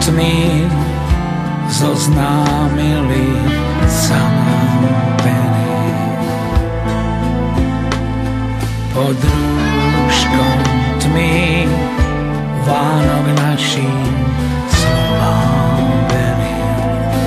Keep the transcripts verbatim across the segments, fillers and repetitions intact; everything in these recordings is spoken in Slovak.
tmy zoznámili sa nám peny. Pod rúškom tmy Vánok našim slovám veril.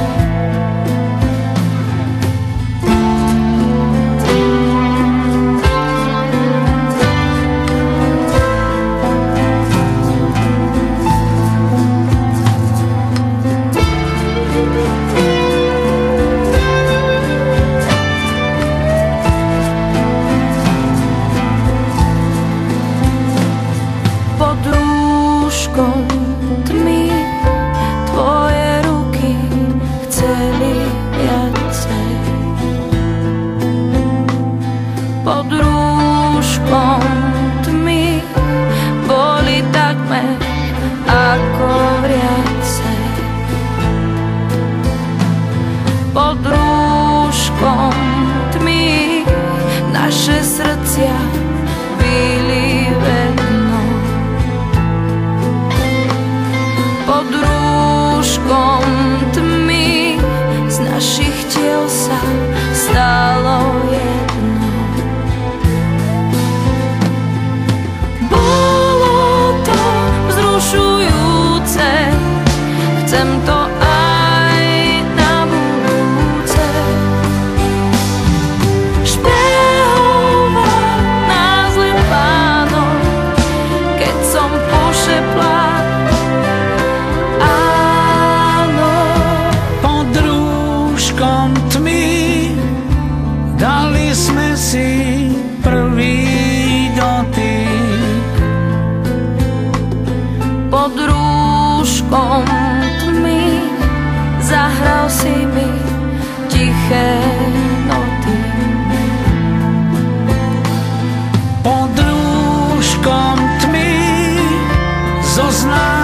Pod rúškom tmy tvoje ruky chceli viacej. Pod rúškom tmy boli takmer ako vriacej. Pod rúškom tmy naše srdcia byli vedno. Pod rúškom tmy z našich tiel sa stalo jedno. Bolo to vzrušujúce, chcem to aj na budúce. Špehoval nás len Pánok, keď som pošepla dali sme si prvý dotyk. Pod rúškom tmy zahral si mi tiché noty. Pod rúškom tmy zoznám